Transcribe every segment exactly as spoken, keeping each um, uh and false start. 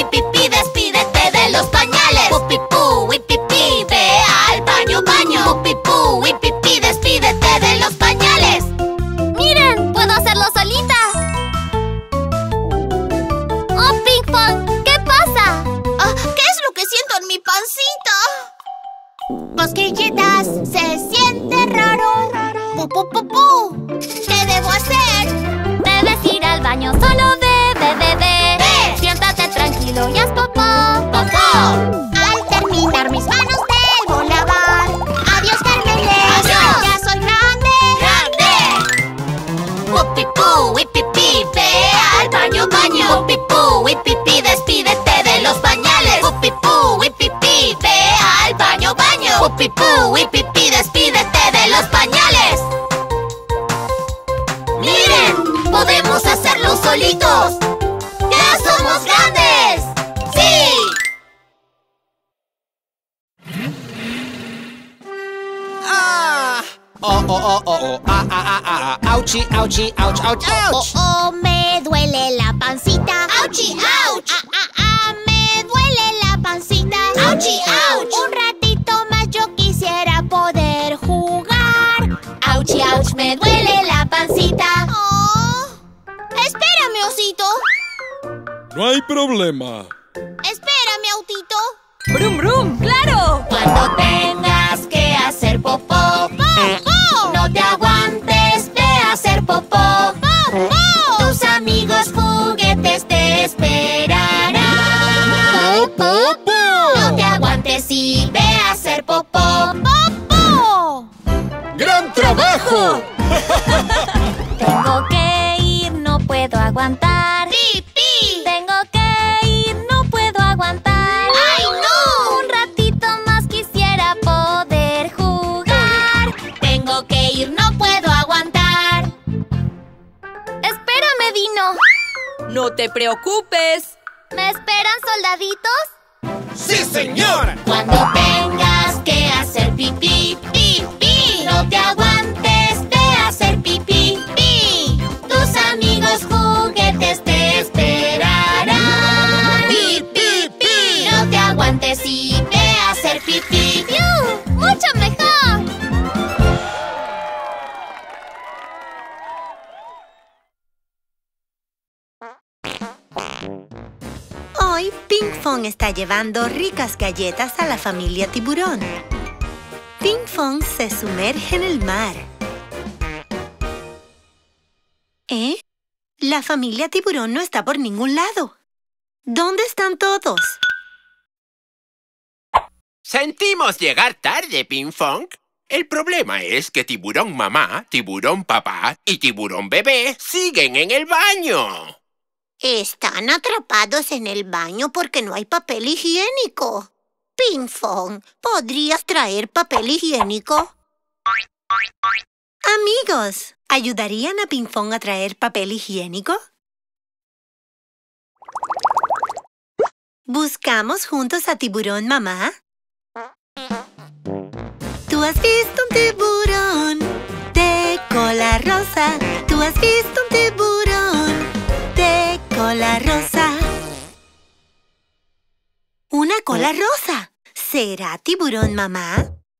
Wipipi, despídete de los pañales. Pupipú, Wipipi, ve al baño, baño. Pupipú, Wipipi, despídete de los pañales. ¡Miren! ¡Puedo hacerlo solita! ¡Oh, Pinkfong! ¿Qué pasa? Ah, ¿qué es lo que siento en mi pancita? Cosquillitas, se siente raro. Pu, pu, pu, pu. ¿Qué debo hacer? Debes ir al baño, solo ve, ve, ve, ve. Ve. Siéntate tranquilo y haz popó. Popó. Al terminar mis manos debo lavar. Adiós, Carmeles. Adiós. Ya soy grande. ¡Grande! Pupipú, Wipipi, ve al baño, baño. Pupipú, Wipipi, despídete de los pañales. Pupipú, Wipipi, ve al baño, baño. Pupipú, Wipipi, despídete de los pañales. ¡Miren! ¡Podemos hacerlo solitos! ¡Ya somos grandes! ¡Sí! ¡Ah! Oh, oh, oh, oh, oh. Ah, ah, ah, ah, ah. Auchi, auchi, ouch, ouch, Oh, ouch. oh, me duele la pancita. ¡Auchi, ouch! Ah, ah, ah, me duele la pancita. ¡Auchi, ouch! Un ratito más yo quisiera poder jugar. ¡Auchi, ouch! ¡Me duele la pancita! Oh. Espérame, osito. No hay problema. Espérame, autito. ¡Brum, brum! ¡Claro! Cuando tengas que hacer popó, ¡Popó! no te aguantes, ve a hacer popó. ¡Popó! Tus amigos juguetes te esperarán. No te aguantes y ve a hacer popó. ¡Popó! ¡Gran trabajo! Tengo que ir, no puedo aguantar. ¡Pipí! Tengo que ir, no puedo aguantar. ¡Ay, no! Un ratito más quisiera poder jugar. Tengo que ir, no puedo aguantar. Espérame, Dino. ¡No te preocupes! ¿Me esperan, soldaditos? ¡Sí, señor! Cuando tengas que hacer pipí, pipí, no te aguantes, ve a hacer pipí, pipí. Tus amigos juguetes te esperarán. Pipí, pipí. No te aguantes y ve a hacer pipí. ¡Piu! ¡Mucho mejor! Hoy, Pinkfong está llevando ricas galletas a la familia tiburón. Pinkfong se sumerge en el mar. ¿Eh? La familia tiburón no está por ningún lado. ¿Dónde están todos? Sentimos llegar tarde, Pinkfong. El problema es que tiburón mamá, tiburón papá y tiburón bebé siguen en el baño. Están atrapados en el baño porque no hay papel higiénico. Pinkfong, ¿podrías traer papel higiénico? Amigos, ¿ayudarían a Pinkfong a traer papel higiénico? ¿Buscamos juntos a tiburón mamá? ¿Tú has visto un tiburón de cola rosa? ¿Tú has visto un tiburón de cola rosa? ¡Una cola rosa! ¿Será tiburón mamá?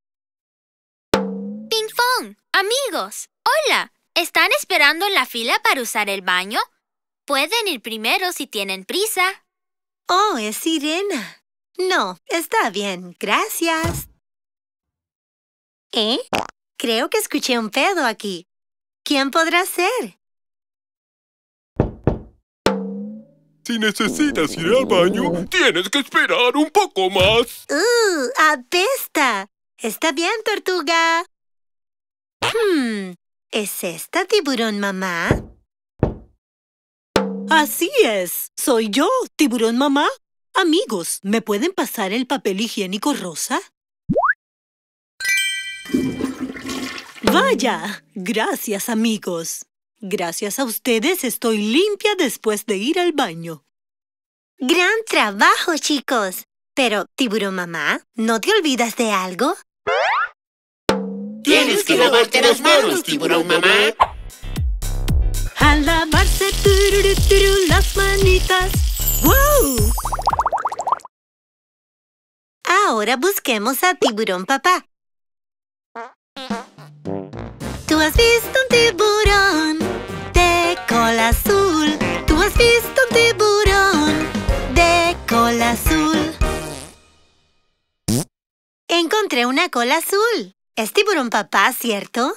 Pinkfong, amigos, hola. ¿Están esperando en la fila para usar el baño? Pueden ir primero si tienen prisa. Oh, es Sirena. No, está bien, gracias. ¿Eh? Creo que escuché un pedo aquí. ¿Quién podrá ser? Si necesitas ir al baño, tienes que esperar un poco más. ¡Uh! ¡Apesta! Está bien, tortuga. Hmm, ¿es esta tiburón mamá? Así es. Soy yo, tiburón mamá. Amigos, ¿me pueden pasar el papel higiénico rosa? Vaya, gracias, amigos. Gracias a ustedes estoy limpia después de ir al baño. ¡Gran trabajo, chicos! Pero, tiburón mamá, ¿no te olvidas de algo? Tienes que lavarte las manos, tiburón mamá. Al lavarse tururú, turú, las manitas. ¡Wow! Ahora busquemos a Tiburón Papá. Tú has visto un tiburón de cola azul. Tú has visto un tiburón de cola azul. Encontré una cola azul. Es Tiburón Papá, ¿cierto?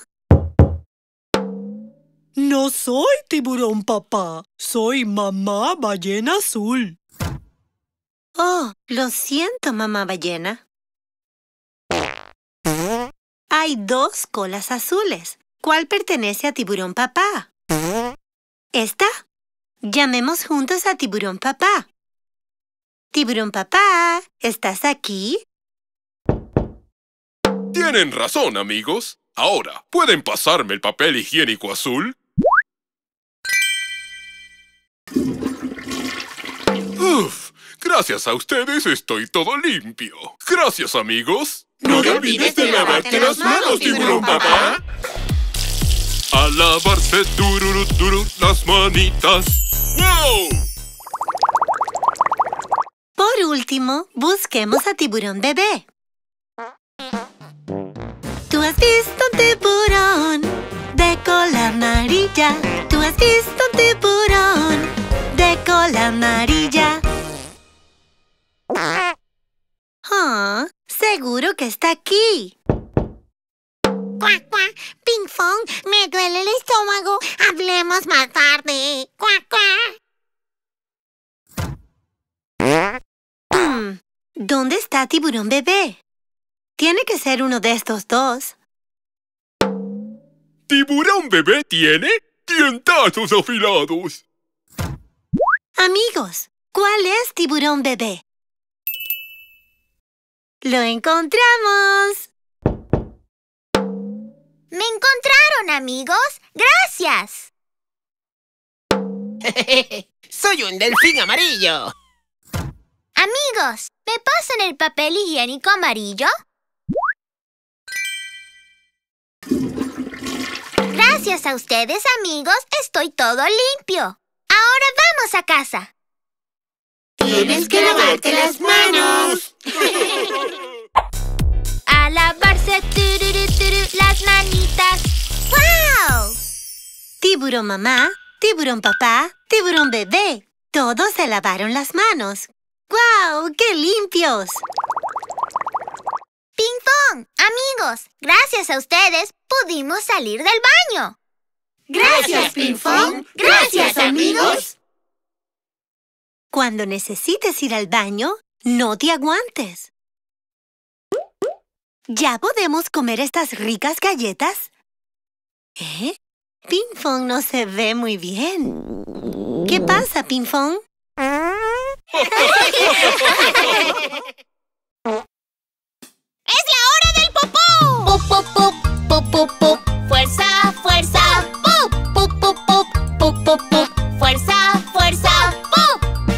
No soy Tiburón Papá. Soy Mamá Ballena Azul. Oh, lo siento, mamá ballena. Hay dos colas azules. ¿Cuál pertenece a Tiburón Papá? ¿Esta? Llamemos juntos a Tiburón Papá. Tiburón Papá, ¿estás aquí? Tienen razón, amigos. Ahora, ¿pueden pasarme el papel higiénico azul? Uf, gracias a ustedes estoy todo limpio. Gracias, amigos. No te olvides de lavarte las manos, Tiburón Papá. A lavarse tururú, turú, las manitas. ¡Wow! Por último, busquemos a Tiburón Bebé. Tú has visto un tiburón de cola amarilla. Tú has visto un tiburón de cola amarilla. Ah, seguro que está aquí. Cuac, cuac. Ping Fong, me duele el estómago. Hablemos más tarde. Cuac, cuac. Hmm, ¿dónde está Tiburón Bebé? Tiene que ser uno de estos dos. ¿Tiburón Bebé tiene dientazos afilados? Amigos, ¿cuál es Tiburón Bebé? ¡Lo encontramos! Me encontraron, amigos. Gracias. ¡Soy un delfín amarillo! Amigos, ¿me pasan el papel higiénico amarillo? Gracias a ustedes, amigos, estoy todo limpio. Ahora vamos a casa. ¡Tienes que lavarte las manos! A lavarse tururú, turú, las manitas. ¡Wow! Tiburón Mamá, Tiburón Papá, Tiburón Bebé. Todos se lavaron las manos. ¡Guau! ¡Qué limpios! Ping Pong, amigos, gracias a ustedes pudimos salir del baño. ¡Gracias, Ping Pong! ¡Gracias, amigos! Cuando necesites ir al baño, no te aguantes. ¿Ya podemos comer estas ricas galletas? ¿Eh? Ping Pong no se ve muy bien. ¿Qué pasa, Ping Pong? ¡Es la hora del popó! ¡Pup, pup, pup! ¡Pup, pup, pup! ¡Fuerza, fuerza! ¡Pup, pup, pup, pup! ¡Pup, pup, pup! ¡Fuerza, fuerza! ¡Pup!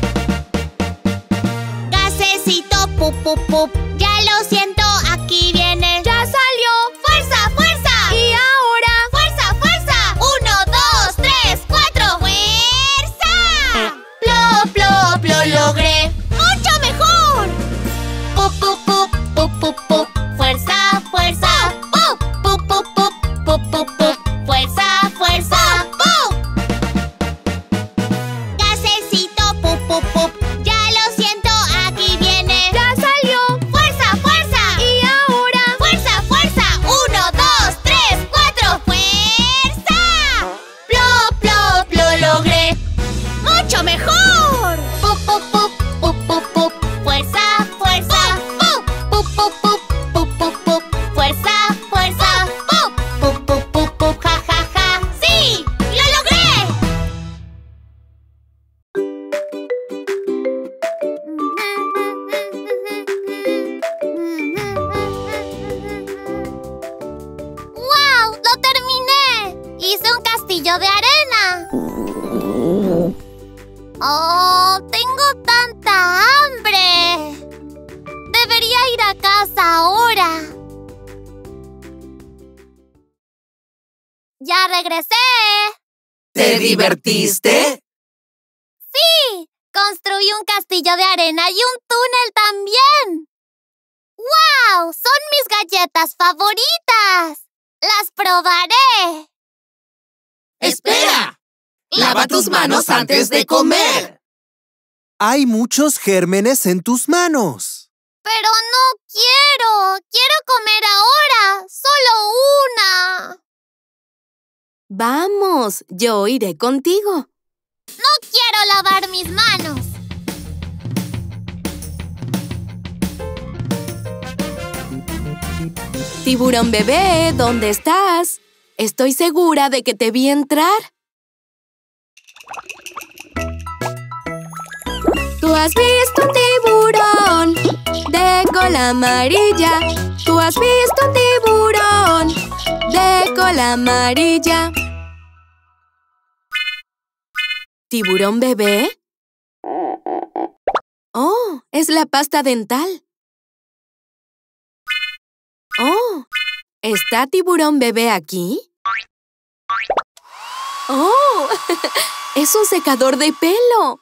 Gasecito, pup, pup, pup. Ya lo siento, aquí viene. ¡Ya salió! ¡Fuerza, fuerza! Y ahora, ¡fuerza, fuerza! ¡Uno, dos, tres, cuatro! ¡Fuerza! ¡Plop, plop! ¡Lo logré! ¡Mucho mejor! ¡Pup, pup, pup! ¡Pup, pup, pup! ¡Fuerza, fuerza! ¡Pup! ¡Pup, pup, pup! ¡Pup, pup, pup! ¡Fuerza, fuerza! ¡Pup! Gasecito, pup, pup, pup. Ya lo siento, aquí viene. ¡Ya salió! ¡Fuerza, fuerza! Y ahora, ¡fuerza, fuerza! ¡Uno, dos, tres, cuatro! ¡Fuerza! ¡Plop, plop! ¡Lo logré! ¡Mucho mejor! ¡Pup, pup, pup! ¡Pup, pup, pup! ¡Fuerza, fuerza! ¡Pup! ¡Pup, pup, pup! ¡Pup, pup, pup! ¡Fuerza, fuerza! ¡Pup! ¡Pup, pup, pup, pup! ¡Ja, ja, ja! ¡Sí! ¡Lo logré! ¡Wow! ¡Lo terminé! ¡Hice un castillo de arena! ¡Oh! ¡Tengo tanta hambre! Debería ir a casa ahora. ¡Ya regresé! ¿Te divertiste? ¡Sí! Construí un castillo de arena y un túnel también. ¡Guau! ¡Son mis galletas favoritas! ¡Las probaré! ¡Espera! ¡Lava tus manos antes de comer! Hay muchos gérmenes en tus manos. Pero no quiero. Quiero comer ahora. Solo una. Vamos, yo iré contigo. No quiero lavar mis manos. Tiburón bebé, ¿dónde estás? Estoy segura de que te vi entrar. Tú has visto un tiburón de cola amarilla. Tú has visto un tiburón de cola amarilla. ¿Tiburón bebé? Oh, es la pasta dental. Oh, ¿está tiburón bebé aquí? ¡Oh! ¡Es un secador de pelo!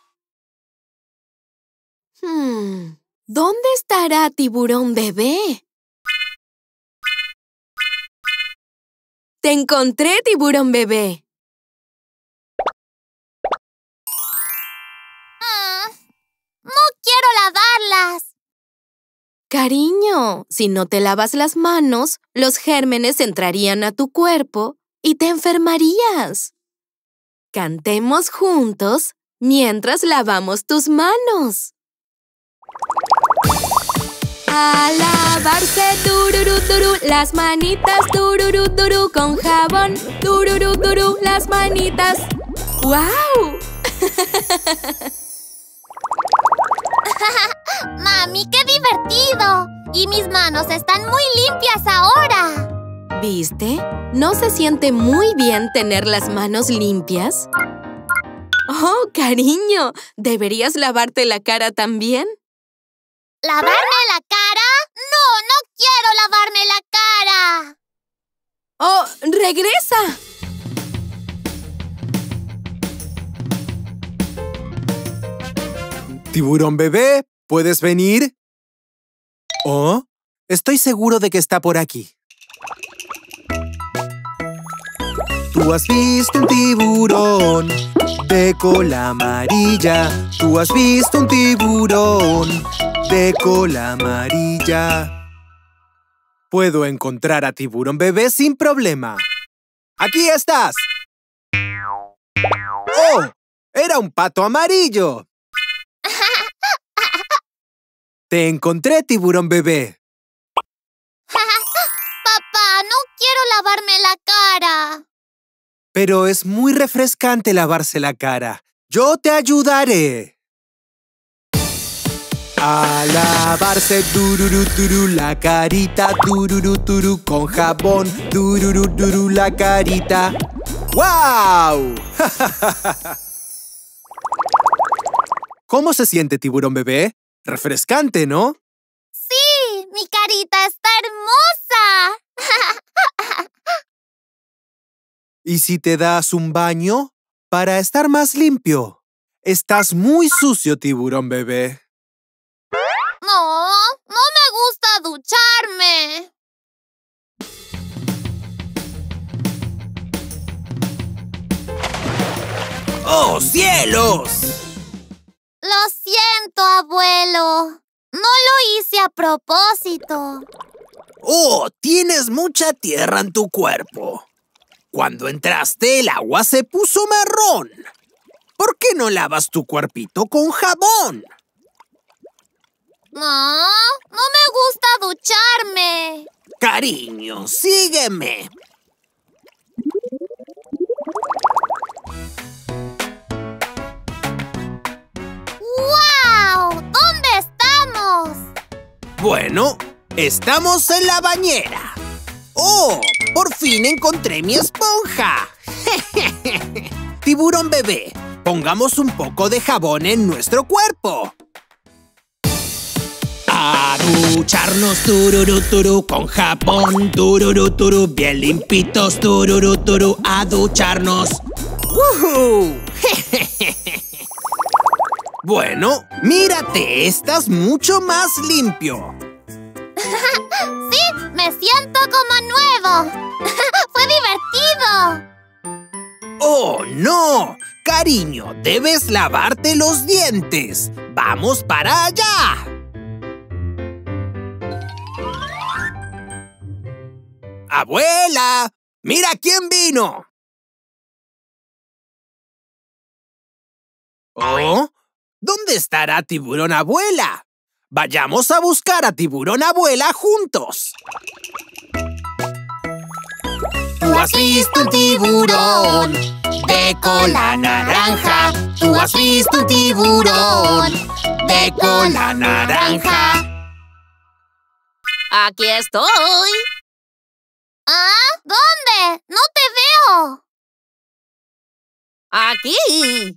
Hmm, ¿dónde estará tiburón bebé? ¡Te encontré, tiburón bebé! Mm, no quiero lavarlas. Cariño, si no te lavas las manos, los gérmenes entrarían a tu cuerpo y te enfermarías. Cantemos juntos mientras lavamos tus manos. A lavarse, tururú, turú, las manitas, tururú, turú, con jabón, tururú, turú, las manitas. ¡Guau! ¡Mami, qué divertido! Y mis manos están muy limpias ahora. ¿Viste? ¿No se siente muy bien tener las manos limpias? ¡Oh, cariño! ¿Deberías lavarte la cara también? ¿Lavarme la cara? ¡No, no quiero lavarme la cara! ¡Oh, regresa! Tiburón bebé, ¿puedes venir? Oh, estoy seguro de que está por aquí. Tú has visto un tiburón de cola amarilla. Tú has visto un tiburón de cola amarilla. Puedo encontrar a tiburón bebé sin problema. ¡Aquí estás! ¡Oh! ¡Era un pato amarillo! ¡Te encontré, tiburón bebé! Papá, no quiero lavarme la cara. Pero es muy refrescante lavarse la cara. ¡Yo te ayudaré! A lavarse, tururú, turú, la carita, tururú, turú, con jabón, tururú, turú, la carita. ¡Guau! ¿Cómo se siente, tiburón bebé? Refrescante, ¿no? ¡Sí! ¡Mi carita está hermosa! ¿Y si te das un baño para estar más limpio? Estás muy sucio, tiburón bebé. No, no me gusta ducharme. ¡Oh, cielos! Lo siento, abuelo. No lo hice a propósito. ¡Oh, tienes mucha tierra en tu cuerpo! Cuando entraste, el agua se puso marrón. ¿Por qué no lavas tu cuerpito con jabón? No, no me gusta ducharme. Cariño, sígueme. ¡Guau! ¿Dónde estamos? Bueno, estamos en la bañera. ¡Oh! ¡Por fin encontré mi esponja! Tiburón bebé, pongamos un poco de jabón en nuestro cuerpo. A ducharnos, tururú, turú, con jabón, tururú, turú, bien limpitos, tururú, turú, a ducharnos. ¡Woohoo! Bueno, mírate, estás mucho más limpio. Sí, me siento como nuevo. ¡Fue divertido! ¡Oh, no! Cariño, debes lavarte los dientes. ¡Vamos para allá! ¡Abuela! ¡Mira quién vino! ¿Oh? ¿Dónde estará Tiburón Abuela? Vayamos a buscar a Tiburón Abuela juntos. Tú has visto un tiburón de cola naranja. Tú has visto un tiburón de cola naranja. Aquí estoy. ¿Ah? ¿Dónde? No te veo. Aquí.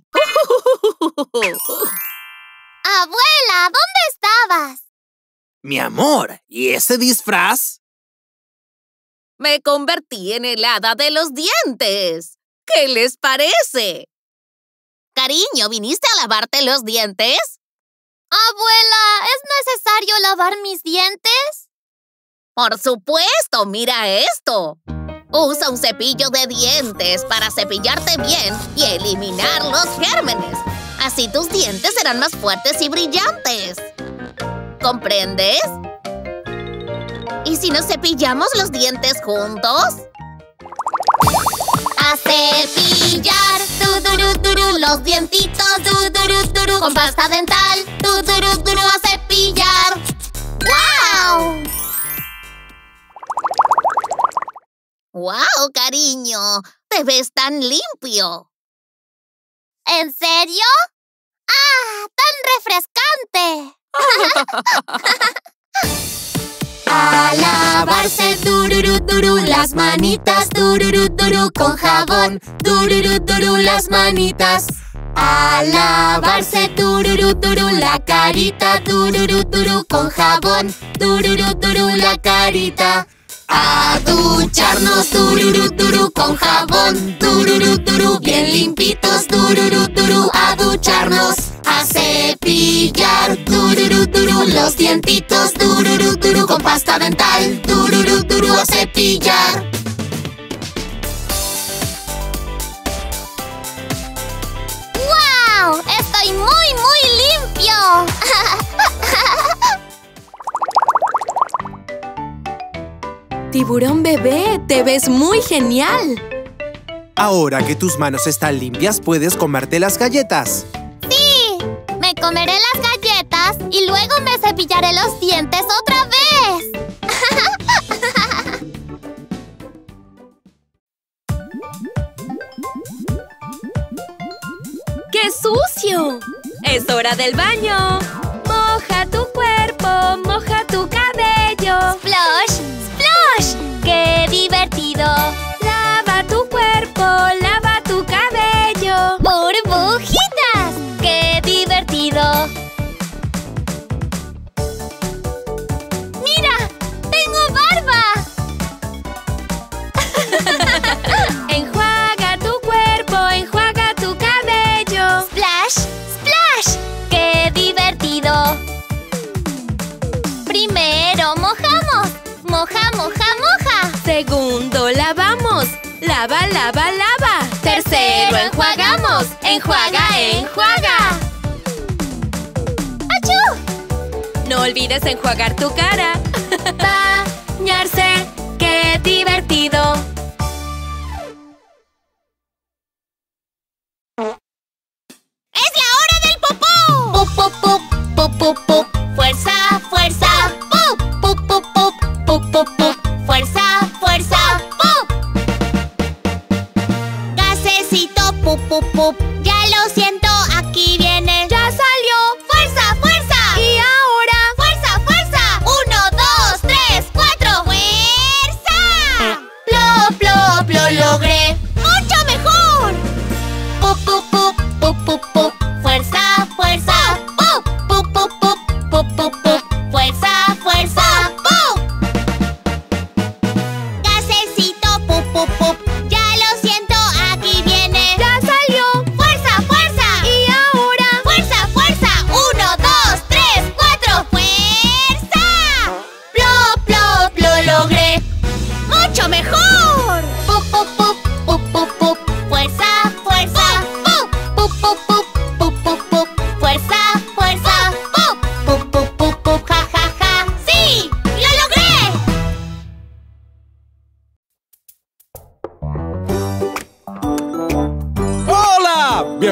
Abuela, ¿dónde estabas? Mi amor, ¿y ese disfraz? Me convertí en el hada de los dientes. ¿Qué les parece? Cariño, ¿viniste a lavarte los dientes? Abuela, ¿es necesario lavar mis dientes? Por supuesto, mira esto. Usa un cepillo de dientes para cepillarte bien y eliminar los gérmenes. Así tus dientes serán más fuertes y brillantes. ¿Comprendes? ¿Y si nos cepillamos los dientes juntos? A cepillar, tuduru, turu, los dientitos, tuduru, turu, con pasta dental, tuduru, turu, a cepillar. ¡Guau! ¡Wow, cariño! ¡Te ves tan limpio! ¿En serio? ¡Ah, tan refrescante! A lavarse, tururú, turú, las manitas, tururú, turú, con jabón, tururú, turú, las manitas. A lavarse, tururú, turú, la carita, tururú, turú, con jabón, tururú, turú, la carita. A ducharnos, tururú, turú, con jabón, tururú, turú, bien limpitos, tururú, turú, a ducharnos. A cepillar, tururú, turú, los dientitos, tururú, turú, con pasta dental, tururú, turú, a cepillar. ¡Wow! ¡Estoy muy, muy limpio! Tiburón bebé, te ves muy genial. Ahora que tus manos están limpias, puedes comerte las galletas. ¡Sí! Me comeré las galletas y luego me cepillaré los dientes otra vez. ¡Qué sucio! ¡Es hora del baño! Moja tu cuerpo, moja tu cabello. ¡Splosh! ¡Splosh! ¡Qué divertido! Lava tu cuerpo, lava tu cabello. ¡Burbujitas! ¡Qué divertido! ¡Mira! ¡Tengo barba! Enjuaga tu cuerpo, enjuaga tu cabello. ¡Splash! ¡Splash! ¡Qué divertido! Primero mojamos. Moja, moja, moja. Segundo, lavamos. Lava, lava, lava. Tercero, enjuagamos. Enjuaga, enjuaga. ¡Achú! No olvides enjuagar tu cara. Bañarse, qué divertido. ¡Es la hora del popó! ¡Pop, pop, pop! ¡Pop, pop, pop! ¡Fuerza, fuerza! ¡Pop, pop, pop, pop! ¡Pop, pop, pop! ¡Fuerza, fuerza! ¡Pop! Gasecito, pop, pop, pop. Ya lo siento, aquí viene. ¡Ya salió! ¡Fuerza, fuerza! Y ahora, fuerza, fuerza. Uno, dos, tres, cuatro. ¡Fuerza! ¡Plop, plop! ¡Lo logré! ¡Mucho mejor! Pop, pop, pop, pop, pop, pop. Fuerza, fuerza, pop, pop, pop, pop, pop, pop, pop. Fuerza, fuerza, pop. Gasecito, pop, pop, pop. Ya lo siento, aquí viene. Ya salió. Fuerza, fuerza. Y ahora, fuerza, fuerza.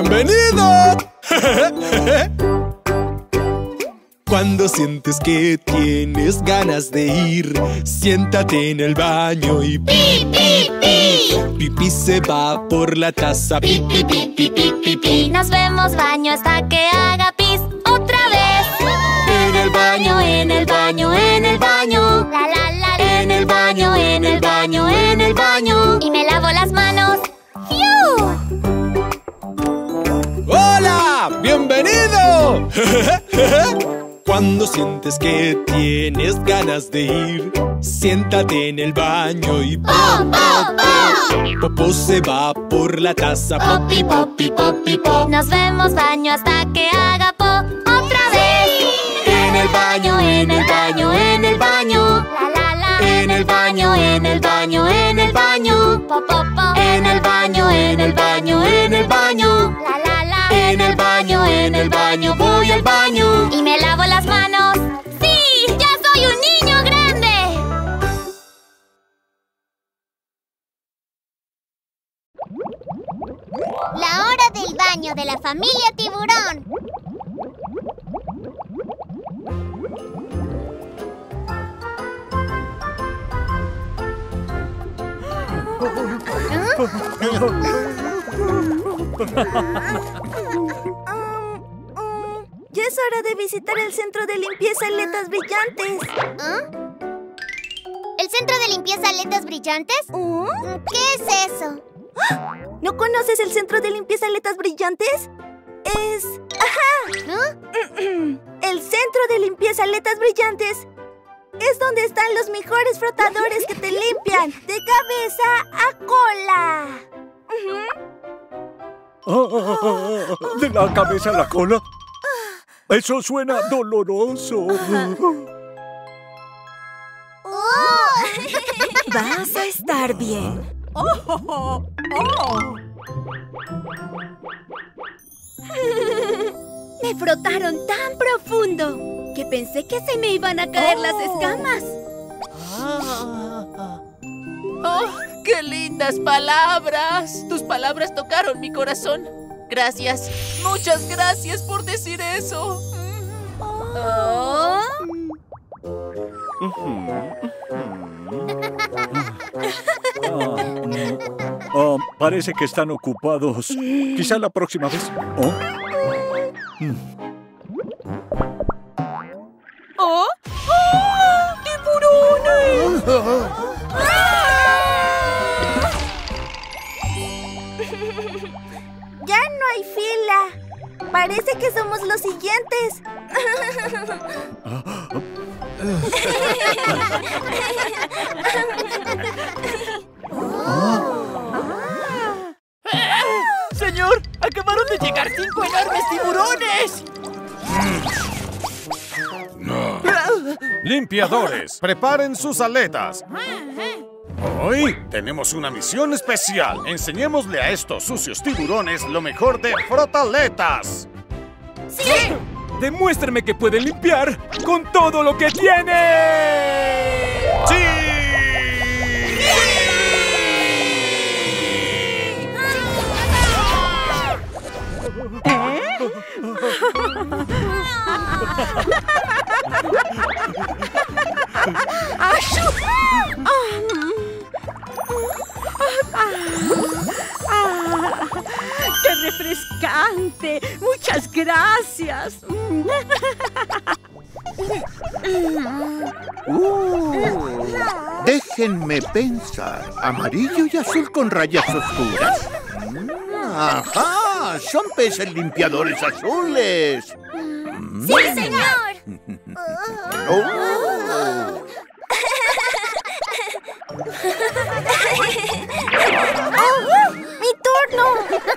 ¡Bienvenido! Cuando sientes que tienes ganas de ir, siéntate en el baño y pi, pi, pi. Pipí se va por la taza. Pi, pi, pi, pi, pi, pi, pi. Nos vemos baño hasta que haga pis otra vez. En el baño, en el baño, en el baño. La, la, la, En el baño, en el baño, en el baño. Y me lavo las manos. ¡Fiu! ¡Hola! ¡Bienvenido! Cuando sientes que tienes ganas de ir, siéntate en el baño y ¡Po, po, po! popó se va por la taza. Popi, popi, popi, pop. Nos vemos baño hasta que haga po otra vez. En el baño, en el baño, en el baño. La, la, la. En el baño, en el baño, en el baño. Po, po, po. En el baño, en el baño, en el baño. La, la, la. En el baño, en el baño, voy al baño. Y me lavo las manos. ¡Sí! ¡Ya soy un niño grande! La hora del baño de la familia Tiburón. Ya es hora de visitar el centro de limpieza Aletas Brillantes. ¿Ah? ¿El centro de limpieza Aletas Brillantes? ¿Mm? ¿Qué es eso? ¿No conoces el centro de limpieza Aletas Brillantes? Es... ¡Ajá! ¿Ah? El centro de limpieza Aletas Brillantes es donde están los mejores frotadores que te limpian de cabeza a cola. Ah, ¿de la cabeza a la cola? Eso suena doloroso. Vas a estar bien. Me frotaron tan profundo que pensé que se me iban a caer las escamas. ¡Oh, qué lindas palabras! Tus palabras tocaron mi corazón. Gracias, muchas gracias por decir eso. Oh. Ah, ah, parece que están ocupados. Quizá la próxima vez. ¿Oh? Mm. ¡Oh! ¡Oh! ¡Tiburones! ¡Ya no hay fila! Parece que somos los siguientes. ¡Señor! ¡Acabaron de llegar cinco enormes tiburones! Limpiadores, preparen sus aletas. Hoy tenemos una misión especial. Enseñémosle a estos sucios tiburones lo mejor de frotaletas. ¡Sí! ¡Demuéstrenme que pueden limpiar con todo lo que tienen! ¡Sí! ¿Eh? ¡Achú! ¡Ah! ¡Qué refrescante! ¡Muchas gracias! Uh, déjenme pensar. Amarillo y azul con rayas oscuras. ¡Ajá! ¡Son peces limpiadores azules! ¡Sí, señor! Oh. ¡Oh! ¡Mi turno!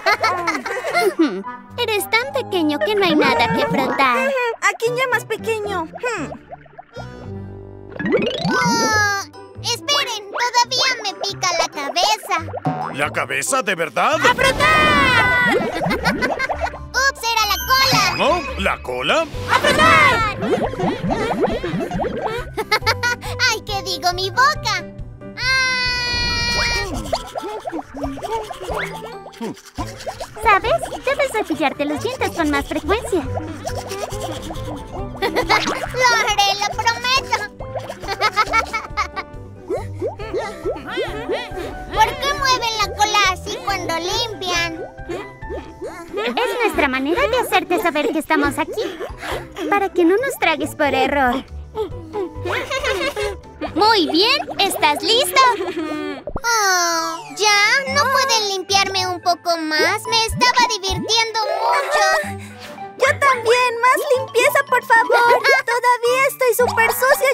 Eres tan pequeño que no hay nada que frotar. ¿A quién llamas pequeño? Oh, esperen, todavía me pica la cabeza. ¿La cabeza, de verdad? ¡A frotar! ¡Ups, era la cola! ¿No? ¿La cola? ¡A frotar! ¡Ay, qué digo, mi boca! ¡Ah! ¿Sabes? Debes cepillarte los dientes con más frecuencia. ¡Lo haré, lo prometo! ¿Por qué mueven la cola así cuando limpian? Es nuestra manera de hacerte saber que estamos aquí, para que no nos tragues por error. Muy bien, ¿estás listo? Oh, ¿ya? ¿No pueden limpiarme un poco más? Me estaba divirtiendo mucho. Yo también, más limpieza, por favor. Todavía estoy súper sucia,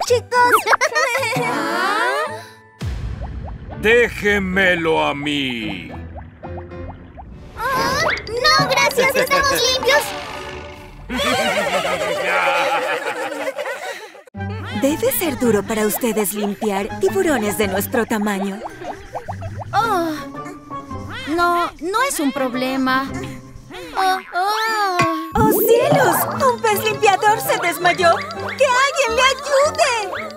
chicos. ¡Déjenmelo a mí! Oh, no, gracias, estamos limpios. Debe ser duro para ustedes limpiar tiburones de nuestro tamaño. Oh, no, no es un problema. Oh, oh. ¡Oh, cielos! ¡Un pez limpiador se desmayó! ¡Que alguien le ayude!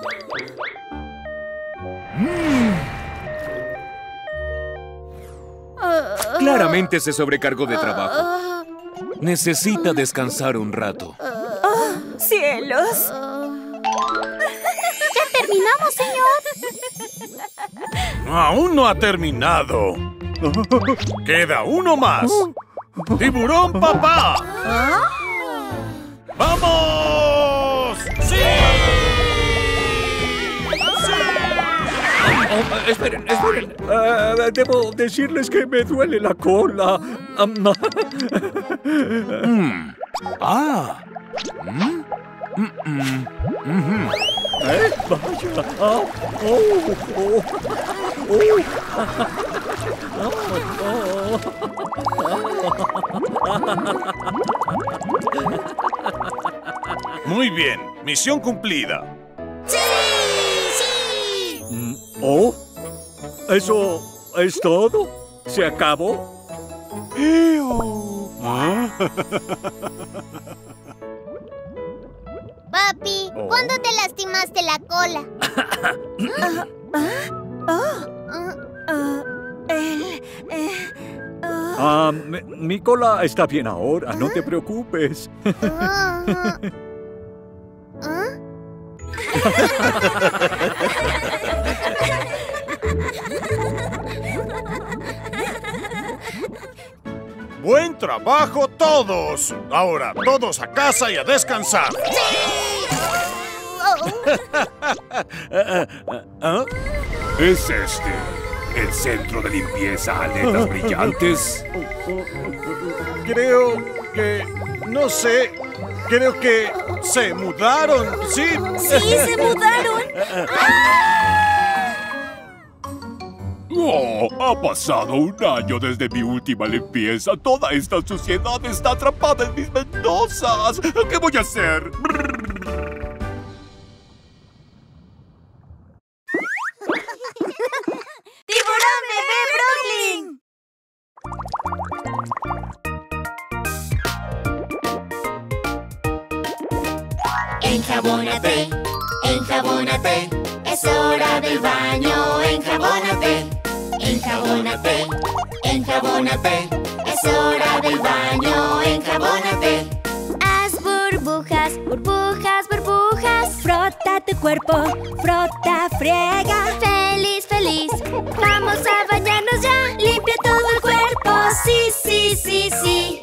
Mm. Claramente se sobrecargó de trabajo. Necesita descansar un rato. ¡Oh, cielos! ¡Ya terminamos, señor! Aún no ha terminado. Queda uno más. ¡Tiburón papá! ¿Ah? ¡Vamos! ¡Sí! ¡Sí! Oh, esperen, esperen. Uh, debo decirles que me duele la cola. Um, mm. Ah. Mm. Mm -mm. Mm -hmm. ¿Eh? Vaya. Oh, oh, oh. Muy bien, misión cumplida. ¡Sí! ¡Sí! ¿Oh? ¿Eso es todo? ¿Se acabó? ¿Ah? Papi, Oh. ¿cuándo te lastimaste la cola? uh, uh, oh. Uh, uh, el, eh, uh. Ah, mi, mi cola está bien ahora, no te preocupes. Uh, ¿Ah? ¡Buen trabajo todos! Ahora, todos a casa y a descansar. ¿Ah? ¿Es este el centro de limpieza Aletas Brillantes? Creo que... no sé. Creo que se mudaron, ¿sí? ¡Sí, se mudaron! Oh, ha pasado un año desde mi última limpieza. Toda esta suciedad está atrapada en mis ventosas. ¿Qué voy a hacer? ¡Tiburón Bebé Brooklyn! Enjabónate, enjabónate, es hora del baño. Enjabónate, enjabónate, enjabónate, es hora del baño. Enjabónate. Haz burbujas, burbujas, burbujas. Frota tu cuerpo, frota, friega. Feliz, feliz. Vamos a bañarnos ya. Limpia todo el cuerpo. Sí, sí, sí, sí.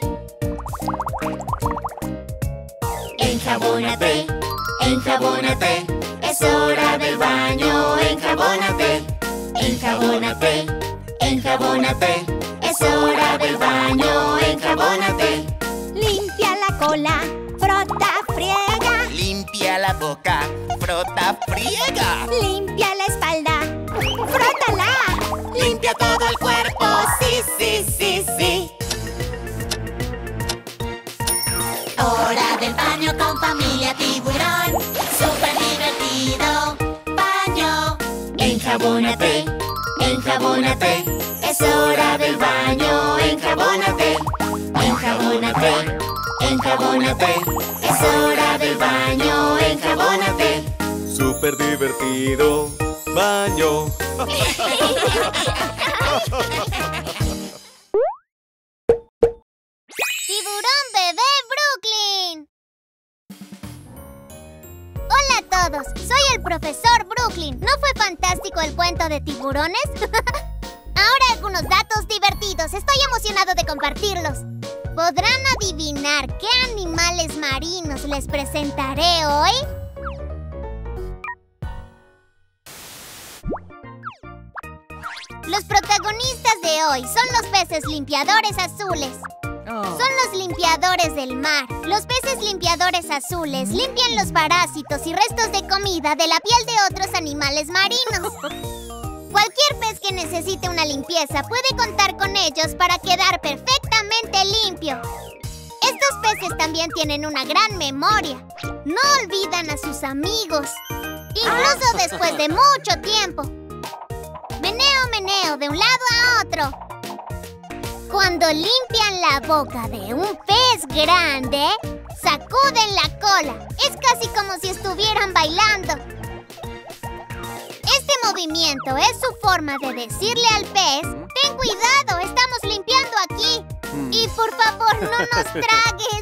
Enjabónate, enjabónate, es hora del baño. Enjabónate, enjabónate, enjabónate, es hora del baño. Enjabónate. Limpia la cola, frota, friega. Limpia la boca, frota, friega. Limpia la espalda, frótala. Limpia todo el cuerpo. Sí, sí, sí, sí. Hora del baño con familia tiburón. Súper divertido. Baño. Enjabónate, enjabónate, es hora del baño. Enjabónate, enjabónate, enjabónate, es hora del baño. Enjabónate. Súper divertido. Baño. ¡Tiburón Bebé Brooklyn! Hola a todos, soy el profesor Brooklyn. ¿No fue fantástico el cuento de tiburones? Ahora algunos datos divertidos. Estoy emocionado de compartirlos. ¿Podrán adivinar qué animales marinos les presentaré hoy? Los protagonistas de hoy son los peces limpiadores azules. Son los limpiadores del mar. Los peces limpiadores azules limpian los parásitos y restos de comida de la piel de otros animales marinos. Cualquier pez que necesite una limpieza puede contar con ellos para quedar perfectamente limpio. Estos peces también tienen una gran memoria. No olvidan a sus amigos, incluso después de mucho tiempo. Meneo, meneo, de un lado a otro. Cuando limpian la boca de un pez grande, sacuden la cola. Es casi como si estuvieran bailando. Este movimiento es su forma de decirle al pez: ten cuidado, estamos limpiando aquí. Y por favor, no nos tragues.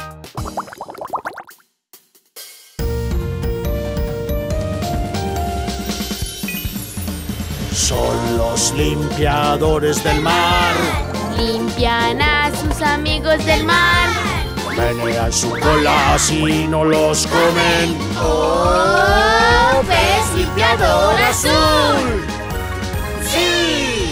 Son los limpiadores del mar. Limpian a sus amigos del mar. Menean su cola así no los comen. ¡Oh, pez limpiador azul! ¡Sí!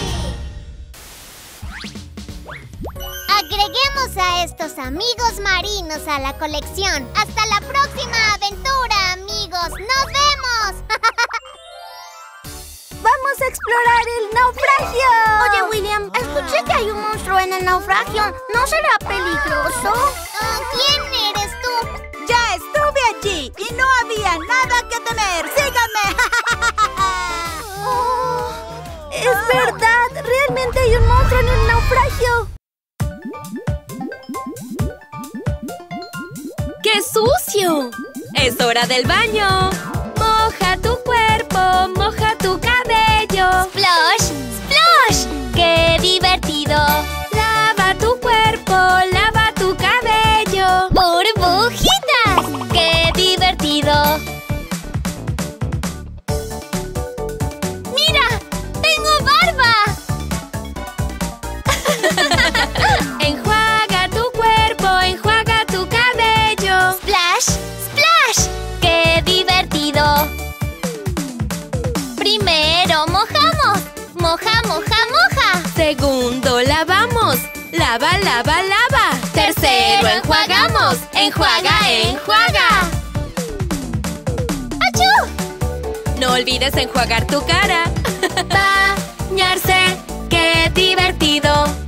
Agreguemos a estos amigos marinos a la colección. ¡Hasta la próxima aventura, amigos! ¡Nos vemos! ¡Vamos a explorar el naufragio! Oye, William, escuché que hay un monstruo en el naufragio. ¿No será peligroso? Oh, ¿quién eres tú? Ya estuve allí y no había nada que temer. ¡Síganme! Oh, es verdad, realmente hay un monstruo en el naufragio. ¡Qué sucio! ¡Es hora del baño! Moja tu cuerpo, moja tu cabello. ¡Splosh! ¡Splosh! ¡Qué divertido! Lava tu cuerpo, lava tu cabello. ¡Burbujitas! ¡Qué divertido! ¡Mira! ¡Tengo barba! Enjuaga tu cuerpo, enjuaga tu cabello. ¡Splash! ¡Splash! ¡Qué divertido! Primero mojamos. Moja, moja, moja. Segundo lavamos. Lava, lava, lava. Tercero enjuagamos. Enjuaga, enjuaga. ¡Achú! No olvides enjuagar tu cara. Bañarse, qué divertido.